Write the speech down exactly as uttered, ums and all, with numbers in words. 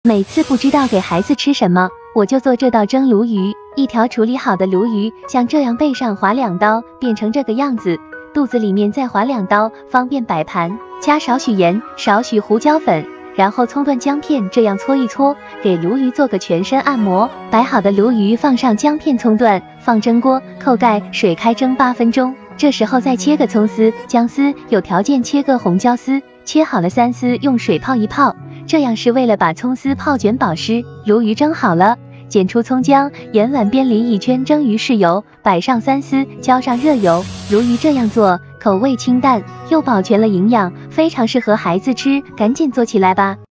每次不知道给孩子吃什么，我就做这道蒸鲈鱼。一条处理好的鲈鱼，像这样背上划两刀，变成这个样子，肚子里面再划两刀，方便摆盘。加少许盐，少许胡椒粉，然后葱段姜片这样搓一搓，给鲈鱼做个全身按摩。摆好的鲈鱼放上姜片葱段，放蒸锅，扣盖，水开蒸八分钟。这时候再切个葱丝、姜丝，有条件切个红椒丝，切好了三丝用水泡一泡，这样是为了把葱丝泡卷保湿。鲈鱼蒸好了，剪出葱姜，沿碗边淋一圈蒸鱼豉油，摆上三丝，浇上热油。鲈鱼这样做，口味清淡，又保全了营养，非常适合孩子吃，赶紧做起来吧。